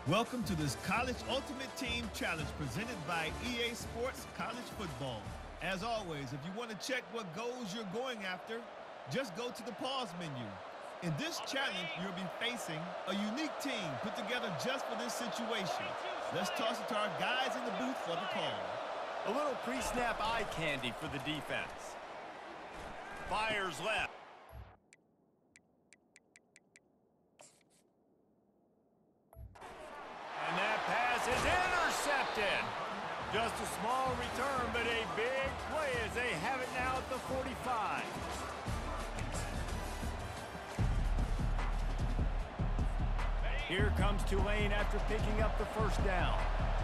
Welcome to this College Ultimate Team Challenge presented by EA Sports College Football. As always, if you want to check what goals you're going after, just go to the pause menu. In this challenge, you'll be facing a unique team put together just for this situation. Let's toss it to our guys in the booth for the call. A little pre-snap eye candy for the defense. Fires left. And that pass is intercepted. Just a small return, but a big play as they have it now at the 45. Here comes Tulane after picking up the first down.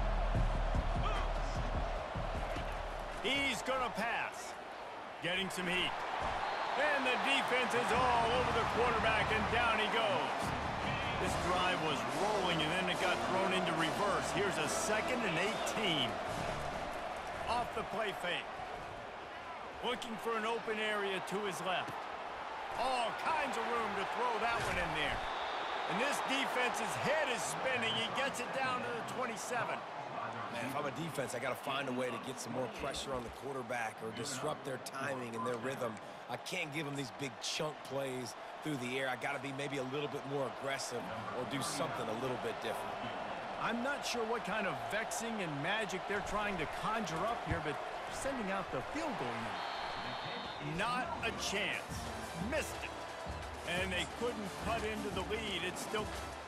He's going to pass. Getting some heat. And the defense is all over the quarterback, and down he goes. This drive was rolling, and then it got thrown into reverse. Here's a 2nd and 18. Off the play fake. Looking for an open area to his left. All kinds of room to throw that one in there. And this defense's head is spinning. He gets it down to the 27. Man, if I'm a defense, I got to find a way to get some more pressure on the quarterback or disrupt their timing and their rhythm. I can't give them these big chunk plays through the air. I got to be maybe a little bit more aggressive or do something a little bit different. I'm not sure what kind of vexing and magic they're trying to conjure up here, but sending out the field goal unit. Not a chance. Missed it. And they couldn't cut into the lead. It's still...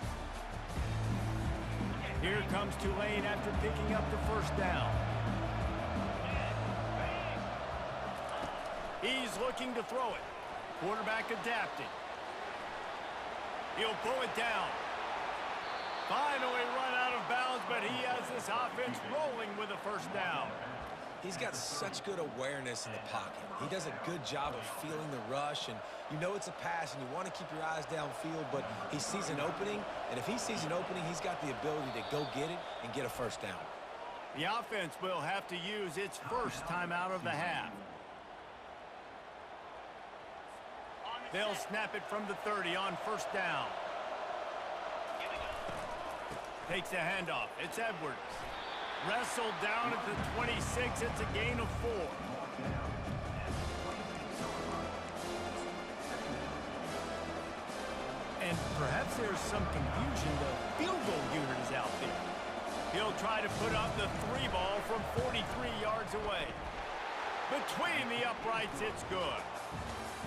Here comes Tulane after picking up the first down. He's looking to throw it. Quarterback adapting. He'll pull it down. Finally run out of bounds, but he has this offense rolling with a first down. He's got such good awareness in the pocket. He does a good job of feeling the rush, and you know it's a pass, and you want to keep your eyes downfield, but he sees an opening, and if he sees an opening, he's got the ability to go get it and get a first down. The offense will have to use its first timeout of the half. They'll snap it from the 30 on first down. Takes a handoff. It's Edwards. Wrestled down at the 26. It's a gain of 4. And perhaps there's some confusion. The field goal unit is out there. He'll try to put up the 3 ball from 43 yards away. Between the uprights, it's good.